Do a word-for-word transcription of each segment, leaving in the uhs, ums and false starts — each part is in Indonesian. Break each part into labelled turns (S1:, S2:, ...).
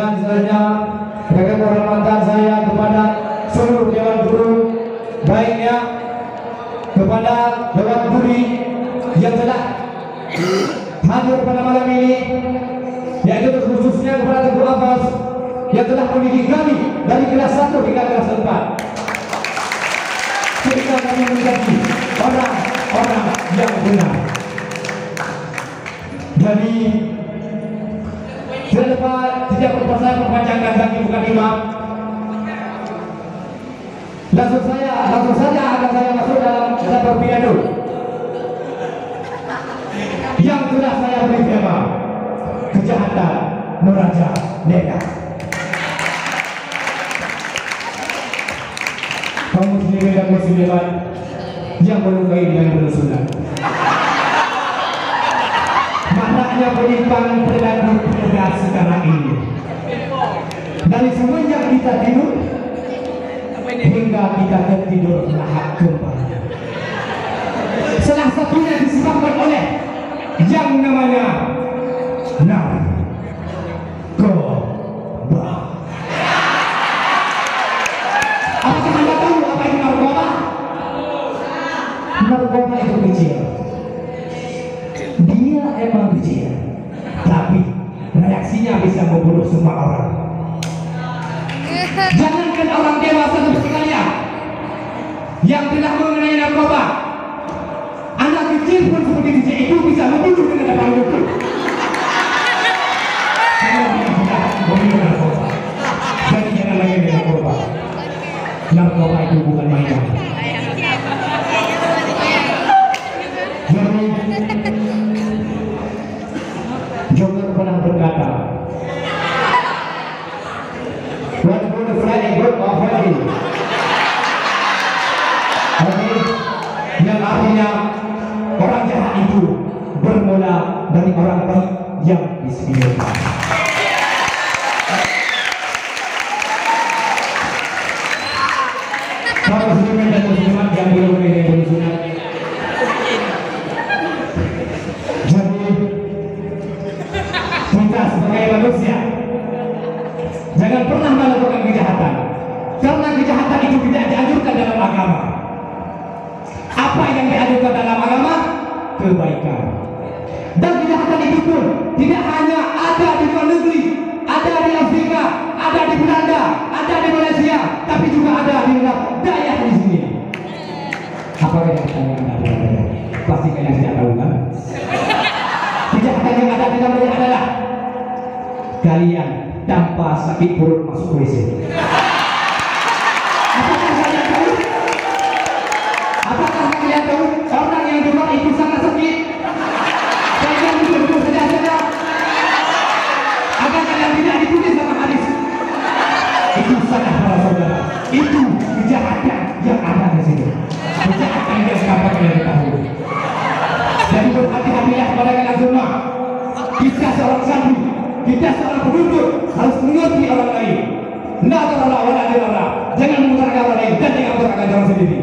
S1: Dan selanjutnya dengan kehormatan saya kepada seluruh Dewan Guru, baiknya kepada Dewan Guru yang telah hadir pada malam ini, yaitu khususnya kepada Teguh Abbas yang telah mendidik kami dari kelas satu hingga kelas empat, sehingga kami menjadi orang-orang yang benar. Jadi tidak dapat tidak perlu saya mempanjangkan lagi bukan imam. Langsung saya langsung saja akan saya masuk dalam dalam pidato yang telah saya beri tema kejahatan meraja nega. Kaum muslimin dan muslimat yang melukai dengan bersunat, maknanya penyimpangan perilaku kita sekarang ini dari semenjak kita tidur hingga kita tertidur lahap kembali, salah satunya disebabkan oleh yang namanya narkoba. Apakah Anda tahu apa itu narkoba? Narkoba itu kecil, dia emang kecil, tapi reaksinya bisa membunuh semua orang. Jangankan orang dewasa seperti kalian yang telah mengenai narkoba, anak kecil pun seperti D J itu bisa membunuh dengan depan muka. Kalau dia sudah membunuh narkoba, jadi jangan lagi dengan narkoba. Narkoba itu bukan mainan. Jadi Joker pernah berkata, "What would the Friday work of Friday?" Oke, yang artinya orang jahat itu bermula dari orang baik yang disediakan. Para muslimin dan muslimat yang belum mengenai sunat, jadi kita sebagai manusia jangan pernah melakukan kejahatan, karena kejahatan itu tidak dianjurkan dalam agama. Apa yang dianjurkan dalam agama? Kebaikan. Dan kejahatan itu pun tidak hanya ada di luar negeri, ada di Afrika, ada di Belanda, ada di Malaysia, tapi juga ada di daerah di sini. Apa kejahatan yang ada di daerah? Pasti kalian tidak tahu kan? Kejahatan yang ada di daerah adalah kalian tanpa sakit perut masuk W C. Apakah kalian tahu? Apakah kalian tahu orang yang di luar itu sangat sakit? Kalian duduk-duduk saja-saja agar kalian tidak ditulis sama hadis. Itu salah para saudara. Itu kejahatan yang ada di situ. Kejahatan yang dapat kalian ketahui. Jadi berhati-hatilah kepada kalian semua. Kita seorang santri, kita seorang penuntut harus mengerti orang lain. Nah, terlalu orang lain, jangan mengutarakan orang lain dan jangan mengutarakan orang sendiri.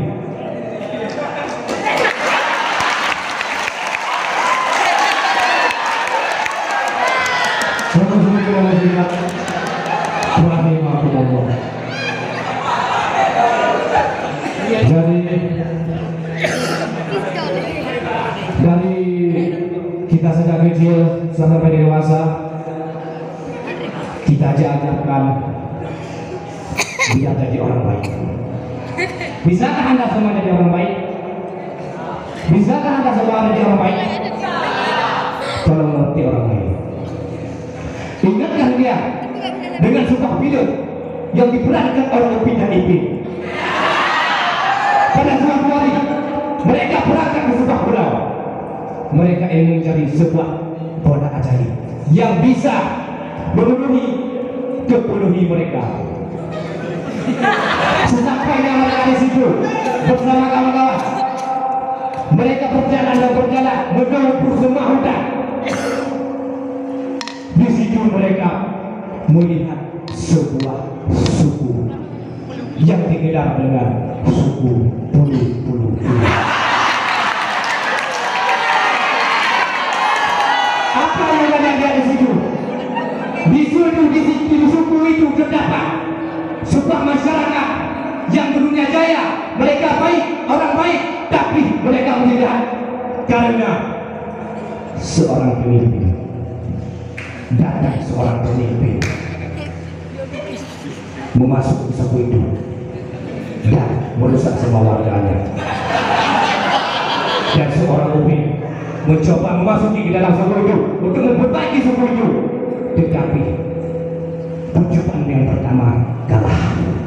S1: Jadi dari kita sejak kecil sampai dewasa, kita ajarkan biar jadi orang baik. Bisakah Anda semua jadi orang baik? Bisakah Anda semua jadi orang baik? Tolong mengerti orang baik. Ingatkan dia dengan sebuah film yang diperankan oleh Upin dan Ipin. Pada suatu hari mereka berangkat ke sebuah pulau. Mereka ingin mencari sebuah bola ajaib yang bisa memenuhi kepenuhi mereka. Sesampainya mereka di situ bersama kawan-kawan, mereka berjalan dan berjalan menempuh semua hutan. Di situ mereka melihat sebuah suku yang digelar dengan suku bulu-bulu. Apa yang kalian lihat di situ? Di suku, di, di suku itu terdapat sebuah masyarakat yang berdunia jaya. Mereka baik, orang baik, tapi mereka melihat karena seorang pemimpin. Datang seorang pemimpin memasuki suku itu dan merusak semua warganya. Dan seorang pemimpin mencoba memasuki ke dalam suku itu untuk memperbaiki suku itu, tetapi percobaan yang pertama kalah.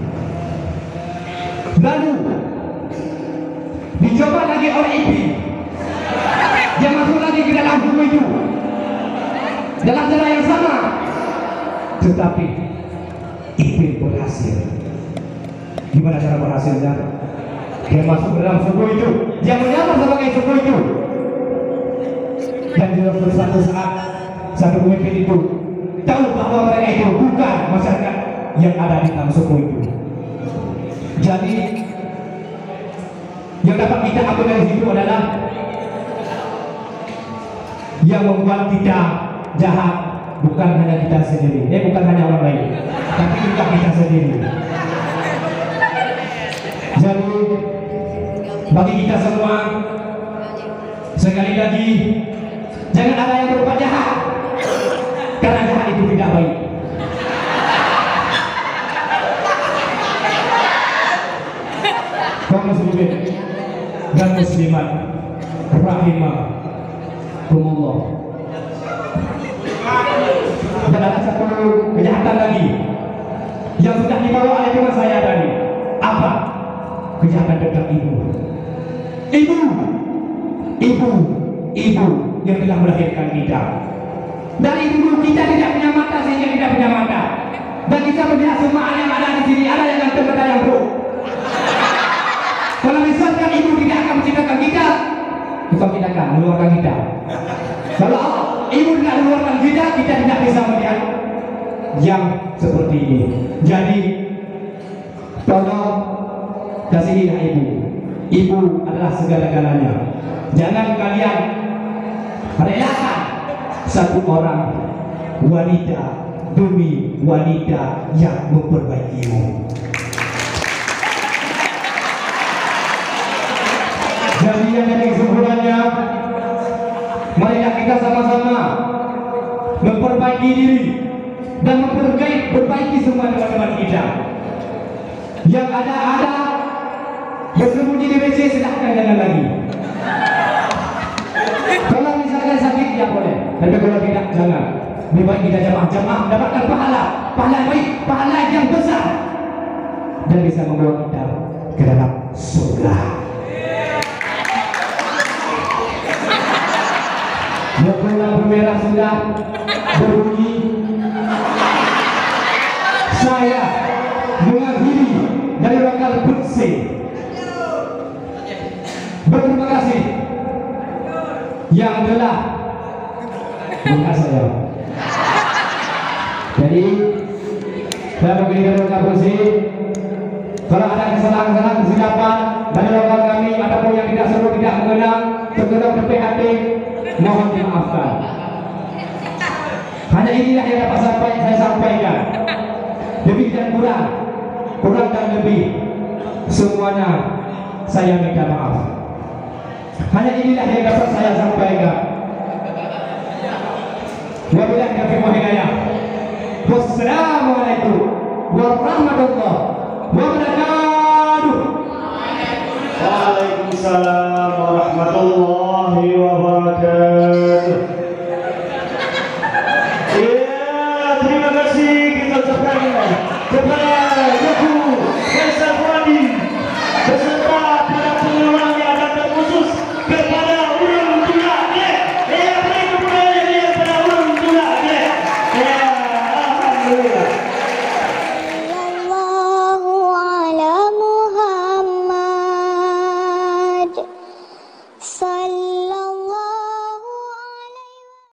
S1: Lalu dicoba lagi oleh Ipin. Dia masuk lagi ke dalam suku itu dalam cara yang sama, tetapi Ipin berhasil. Gimana cara berhasilnya? Dia masuk ke dalam suku itu, dia menyamar sebagai suku itu, dan di suatu saat satu pemimpin itu tahu bahwa mereka itu bukan masyarakat yang ada di dalam suku itu. Jadi yang dapat kita ambil dari situ adalah yang membuat kita jahat bukan hanya kita sendiri, eh bukan hanya orang lain, tapi juga kita sendiri. Jadi bagi kita semua, sekali lagi jangan ada yang berbuat jahat, karena jahat itu tidak baik. Kaum muslimin dan muslimat rahimakumullah. Dan ada satu kejahatan lagi yang sudah dibawa oleh teman saya tadi. Apa? Kejahatan tentang ibu. Ibu, ibu, ibu yang telah melahirkan kita. Dari dulu kita tidak punya mata sehingga tidak punya mata. Dan kita melihat semua yang ada di sini, ada yang ganteng, ada yang buruk. Kalau misalkan ibu tidak akan menciptakan kita, kita tidak akan mengeluarkan kita. Kalau ibu tidak mengeluarkan kita, kita tidak bisa melihat yang seperti ini. Jadi tolong kasihilah ibu. Ibu adalah segala-galanya. Jangan kalian relakan satu orang wanita demi wanita yang memperbaikimu. Jadi yang jadi kesimpulannya, marilah kita sama-sama memperbaiki diri dan memperbaiki semua teman-teman kita. Yang ada-ada bersembunyi di W C, silahkan jangan lagi. Kalau misalkan sakit ya boleh, tapi kalau tidak jangan. Lebih baik kita jamaah-jamaah mendapatkan pahala, pahala baik, pahala yang besar, dan bisa membawa kita ke dalam surga. Lampu merah sudah berbunyi. Saya mengakhiri dari lokal Kutsi. Berterima kasih yang telah buka saya. Jadi saya begini dari lokal Kutsi. Kalau ada kesalahan-kesalahan kesilapan dari lokal kami ataupun yang tidak seru, tidak mengenal, terkena berhati, mohon dimaafkan. Hanya inilah yang dapat sampai saya sampaikan. Lebih dan kurang, kurang dan lebih, semuanya saya minta maaf. Hanya inilah yang dapat saya sampaikan. Wabillahi taufiq wal hidayah. Wassalamualaikum warahmatullahi wabarakatuh.
S2: Waalaikumsalam warahmatullahi wabarakatuh. Ya, terima kasih kita ucapkan kepada